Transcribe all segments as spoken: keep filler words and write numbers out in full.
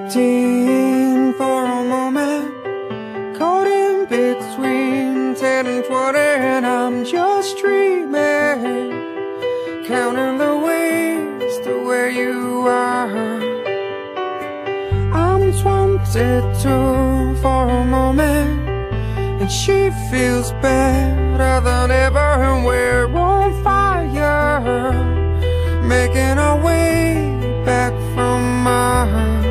Fifteen for a moment, caught in between ten and twenty, and I'm just dreaming, counting the ways to where you are. I'm twenty-two for a moment, and she feels better than ever, and we're on fire, making our way back from Mars.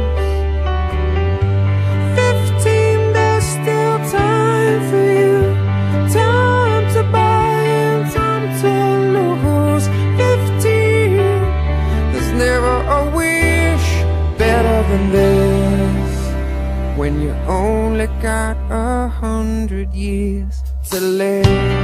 Fifteen, there's still time for you, time to buy and time to lose. Fifteen, there's never a wish better than this, when you only got a hundred years to live.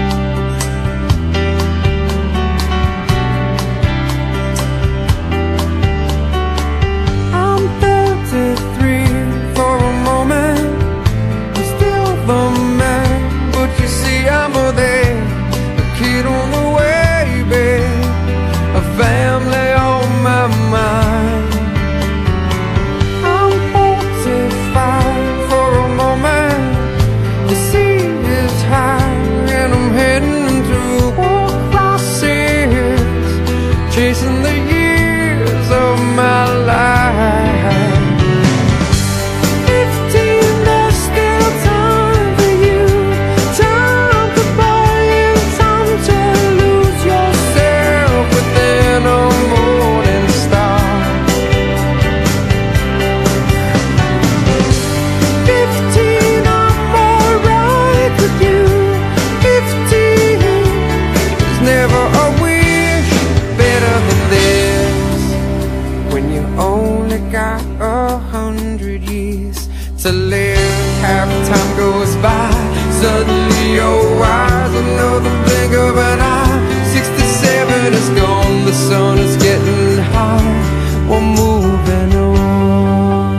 Chasing the years of my life. Fifteen, there's still time for you, time to buy and time to lose yourself within a morning star. Fifteen, I'm alright with you. Fifteen, there's never a only got a hundred years to live. Half time goes by, suddenly you're wise, another blink of an eye. Sixty-seven is gone, the sun is getting high, we're moving on.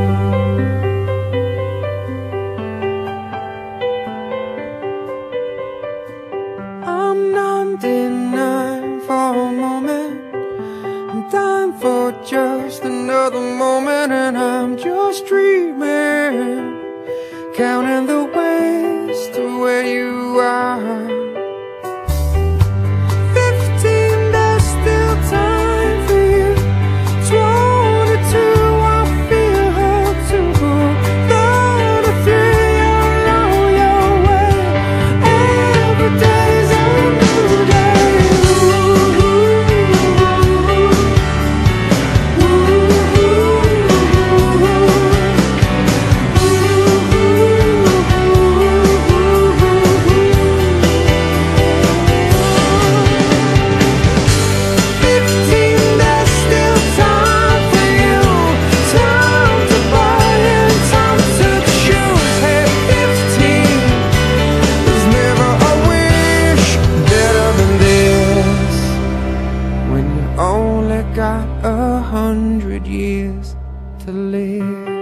I'm ninety-nine for a moment, I'm dying for just another moment, and I'm just dreaming, counting the ways to where you are. Fifteen, there's still time for you. Twenty-two, I feel her too. Thirty-three, you're on your way. Every day's a new day. Only got a hundred years to live.